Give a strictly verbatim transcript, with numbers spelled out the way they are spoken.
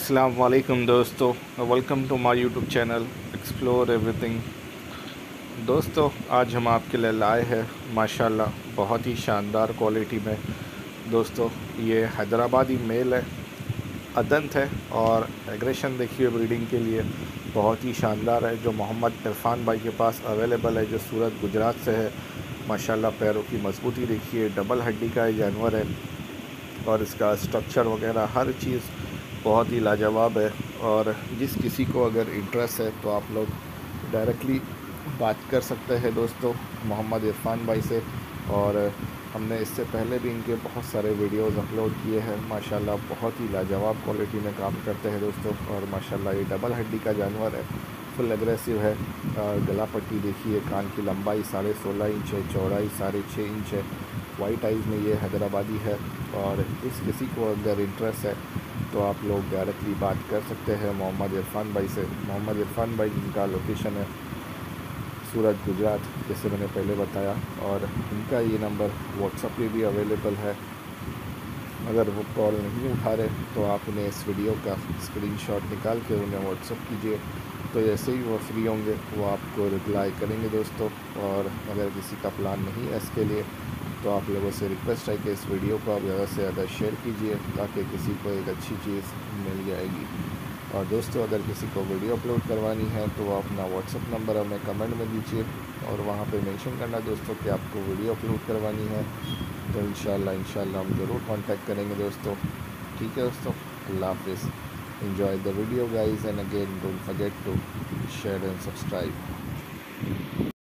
अस्सलाम वालेकुम दोस्तों, welcome to my YouTube channel explore everything. दोस्तों, आज हम आपके लिए लाए हैं माशाल्लाह बहुत ही शानदार क्वालिटी में। दोस्तों, ये हैदराबादी मेल है, अदंत है और एग्रेशन देखिए ब्रीडिंग के लिए बहुत ही शानदार है, जो मोहम्मद इरफान भाई के पास अवेलेबल है, जो सूरत गुजरात से है। माशाल्लाह पैरों की मजबूती देखिए, डबल हड्डी का ये जानवर है और इसका स्ट्रक्चर वगैरह हर चीज़ बहुत ही लाजवाब है। और जिस किसी को अगर इंटरेस्ट है तो आप लोग डायरेक्टली बात कर सकते हैं दोस्तों मोहम्मद इरफान भाई से। और हमने इससे पहले भी इनके बहुत सारे वीडियोस अपलोड किए हैं। माशाल्लाह बहुत ही लाजवाब क्वालिटी में काम करते हैं दोस्तों। और माशाल्लाह ये डबल हड्डी का जानवर है, फुल एग्रेसिव है। और गला पट्टी देखिए, कान की लंबाई साढ़े सोलह इंच है, चौड़ाई साढ़े छः इंच है। वाइट आइज़ में ये हैदराबादी है। और इस किसी को अगर इंटरेस्ट है तो आप लोग डायरेक्टली बात कर सकते हैं मोहम्मद इरफान भाई से। मोहम्मद इरफान भाई जिनका लोकेशन है सूरत गुजरात, जैसे मैंने पहले बताया। और इनका ये नंबर व्हाट्सएप पे भी अवेलेबल है। अगर वो कॉल नहीं उठा रहे तो आप उन्हें इस वीडियो का स्क्रीनशॉट निकाल के उन्हें व्हाट्सएप कीजिए, तो जैसे ही वो फ्री होंगे वो आपको रिप्लाई करेंगे दोस्तों। और अगर किसी का प्लान नहीं है इसके लिए तो आप लोगों से रिक्वेस्ट है कि इस वीडियो को आप ज़्यादा से ज़्यादा शेयर कीजिए, ताकि किसी को एक अच्छी चीज़ मिल जाएगी। और दोस्तों, अगर किसी को वीडियो अपलोड करवानी है तो अपना व्हाट्सअप नंबर हमें कमेंट में दीजिए और वहाँ पे मेंशन करना दोस्तों कि आपको वीडियो अपलोड करवानी है। तो इंशाल्लाह इंशाल्लाह हम ज़रूर कांटेक्ट करेंगे दोस्तों। ठीक है दोस्तों, अल्लाह हाफिज़। Enjoy the video guys, and again don't forget to share and subscribe.